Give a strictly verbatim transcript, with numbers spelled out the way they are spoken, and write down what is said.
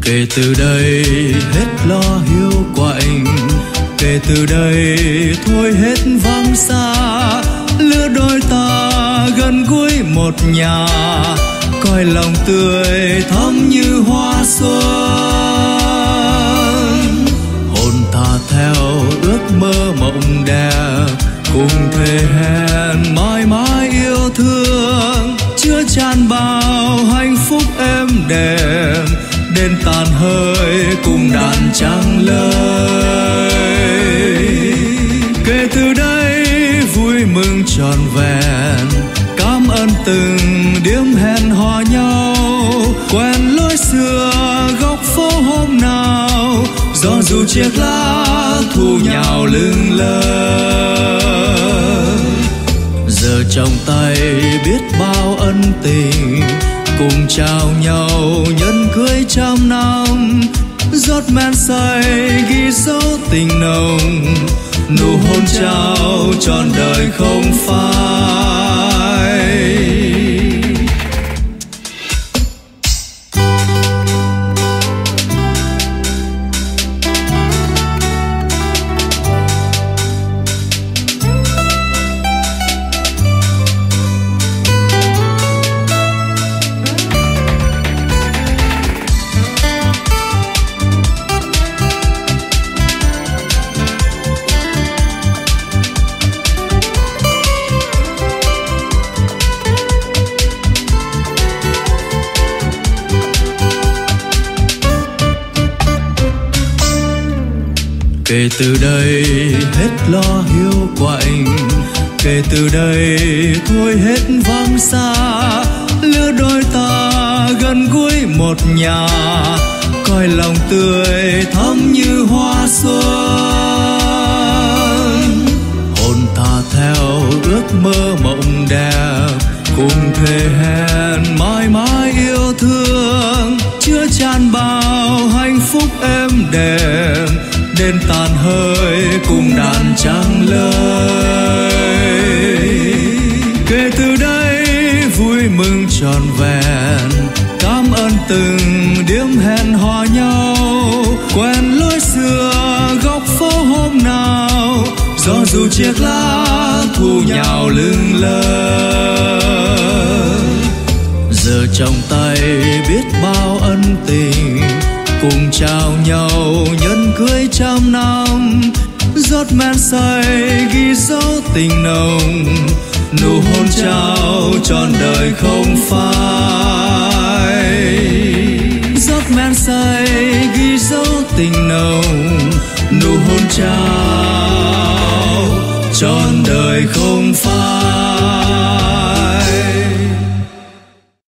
Kể từ đây hết lo hiu quạnh, kể từ đây thôi hết vắng xa, lứa đôi ta gần gũi một nhà, coi lòng tươi thắm như hoa xuân. Hồn ta theo ước mơ mộng đẹp, cùng thề hẹn mãi mãi yêu thương, chứa chan bao hạnh phúc êm đềm, đến tàn hơi cùng đàn trăng lời. Kể từ đây vui mừng tròn vẹn, cảm ơn từng đêm hẹn hò nhau, quen lối xưa góc phố hôm nào, gió dù chiếc lá thu nhào lưng lơ. Giờ trong tay biết bao ân tình, cùng trao nhau nhân cưới trăm năm, rót men say ghi dấu tình nồng, nụ hôn trao trọn đời không phai. Kể từ đây hết lo hiu quạnh, kể từ đây thôi hết vắng xa, lứa đôi ta gần gũi một nhà, coi lòng tươi thắm như hoa xuân. Hồn ta theo ước mơ mộng đẹp, cùng thề hẹn mãi mãi yêu thương, chứa chan bao hạnh phúc êm đềm, đến tàn hơi cùng đàn trăng lời. Kể từ đây vui mừng tròn vẹn, cảm ơn từng đêm hẹn hò nhau, quen lối xưa góc phố hôm nào, gió dù chiếc lá thu nhào lưng lơ. Giờ trong tay biết bao ân tình, cùng trao nhau nhân cưới trăm năm, rót men say ghi dấu tình nồng, nụ hôn trao trọn đời không phai. Rót men say ghi dấu tình nồng, nụ hôn trao trọn đời không phai.